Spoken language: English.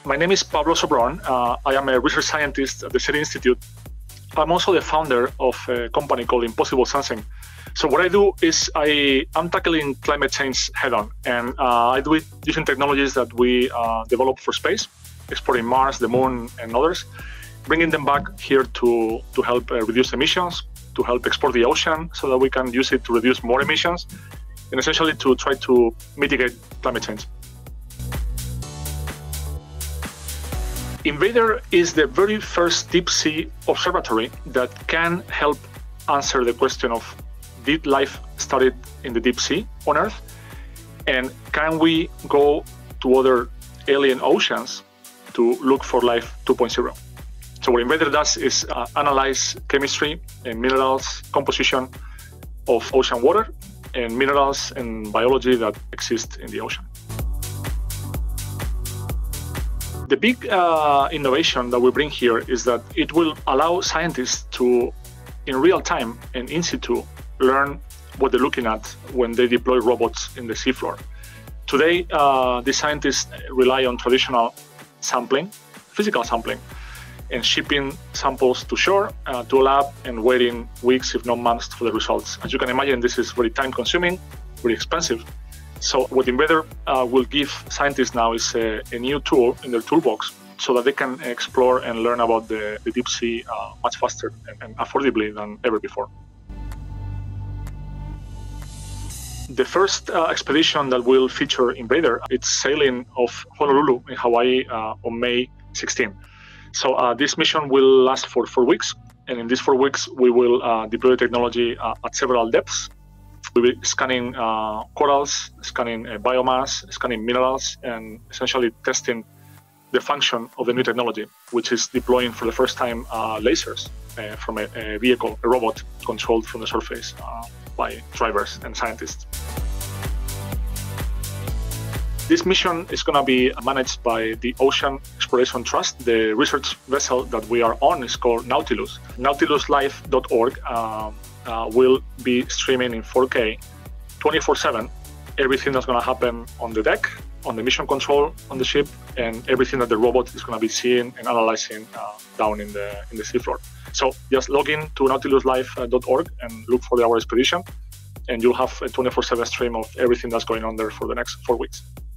My name is Pablo Sabron. I am a research scientist at the SETI Institute. I'm also the founder of a company called Impossible Sensing. So what I do is I'm tackling climate change head-on, and I do it using technologies that we develop for space, exploring Mars, the Moon, and others, bringing them back here to help reduce emissions, to help explore the ocean so that we can use it to reduce more emissions, and essentially to try to mitigate climate change. InVADER is the very first deep sea observatory that can help answer the question of, did life started in the deep sea on Earth? And can we go to other alien oceans to look for life 2.0? So what InVADER does is analyze chemistry and minerals composition of ocean water and minerals and biology that exist in the ocean. The big innovation that we bring here is that it will allow scientists to, in real time and in situ, learn what they're looking at when they deploy robots in the seafloor. Today, the scientists rely on traditional sampling, physical sampling, and shipping samples to shore, to a lab, and waiting weeks, if not months, for the results. As you can imagine, this is very time-consuming, very expensive. So what InVADER will give scientists now is a new tool in their toolbox so that they can explore and learn about the deep sea much faster and affordably than ever before. The first expedition that will feature InVADER, it's sailing off Honolulu in Hawaii on May 16. So this mission will last for 4 weeks. And in these 4 weeks, we will deploy the technology at several depths. We'll be scanning corals, scanning biomass, scanning minerals, and essentially testing the function of the new technology, which is deploying for the first time lasers from a vehicle, a robot controlled from the surface by drivers and scientists. This mission is going to be managed by the Ocean Exploration Trust. The research vessel that we are on is called Nautilus. NautilusLife.org will be streaming in 4K 24/7 everything that's going to happen on the deck, on the mission control on the ship, and everything that the robot is going to be seeing and analyzing down in the seafloor. So just log in to NautilusLife.org and look for our expedition, and you'll have a 24/7 stream of everything that's going on there for the next 4 weeks.